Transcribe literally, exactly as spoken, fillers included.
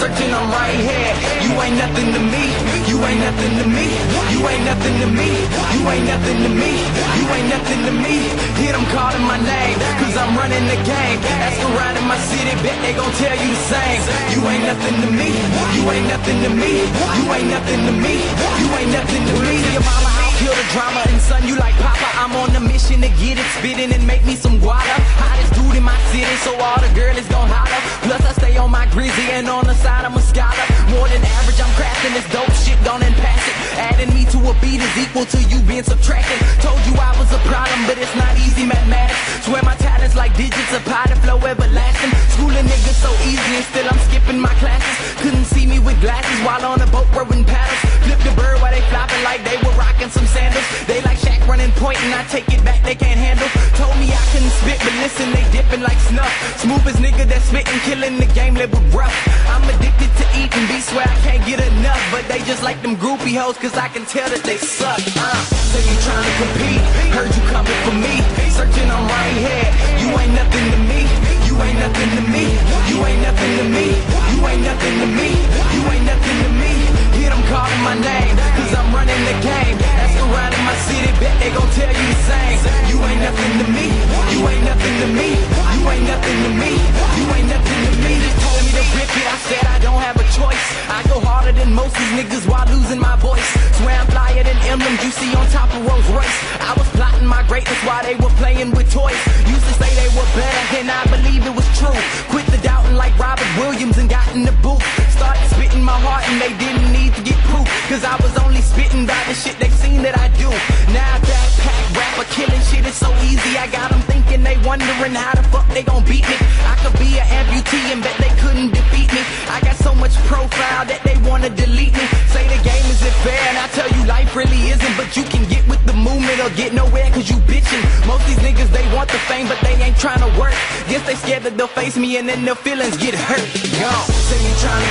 searching, I'm right here. You ain't nothing to me, you ain't nothing to me, you ain't nothing to me, you ain't nothing to me, you ain't nothing to me. Hear them calling my name, cause I'm running the game. Ask around in my city, bet they gon' tell you the same. You ain't nothing to me, you ain't nothing to me, you ain't nothing to me, you ain't nothing to me. Your mama, I'll kill the drama, and son, you like Papa. I'm on a mission to get it spittin' and make me some guala. Hottest dude in my city, so all the girlies gon' holler. Plus I stay on my grizzy, and on the side I'm a scholar. More than average, I'm crafting this dope shit, don't and pass it. Adding me to a beat is equal to you being subtracted. Told you I was a problem, but it's not easy mathematics. Swear my talent's like digits, a pie to flow everlasting. Schooling niggas so easy, and still I'm skipping my classes. Couldn't see me with glasses while on a boat rowing paddles. Flip the bird while they flopping like they were rocking some sandals. They like Shaq running point, and I take it back, they can't handle. Told me I couldn't spit, but listen, they dipping like snuff. Smoothest nigga that's spitting, killing the game labeled rough. I'm addicted to eating beats, swear I can't get enough. But they just like them groupie hoes, cause I can tell that they suck. uh. Say you trying to compete, heard you coming for me. Searching, I'm right here. You ain't nothing to me, you ain't nothing to me, you ain't nothing to me, you ain't nothing to me, you ain't nothing to me. Hear them calling my name, cause I'm running the game. Ask around in my city, bet they gon' tell you the same. You ain't nothing to me, you ain't nothing to me, you ain't nothing to me, you ain't nothing to me. Just told me to rip it, I said I don't have a choice. I go harder than most these niggas while losing my voice. Swear I'm flyer than emblems you see on top of Rolls Royce. I was plotting my greatness while they were playing with toys. Used to say they were better, and I believe it was true. Quit the doubting like Robert Williams and got in the booth. Started spitting my heart and they didn't need to get proof, cause I was only spitting about the shit they seen that I do. Now backpack rapper killing shit is so easy. I got them thinking they wondering how the fuck they gon' beat me. I could be an amputee and bet they couldn't defeat me. I got so much profile that they wanna delete me. Say the game isn't fair, and I tell you life really isn't. But you can get with the movement or get nowhere cause you bitching. Most these niggas they want the fame but they ain't trying to work. Guess they scared that they'll face me and then their feelings get hurt. Yo, say you trying to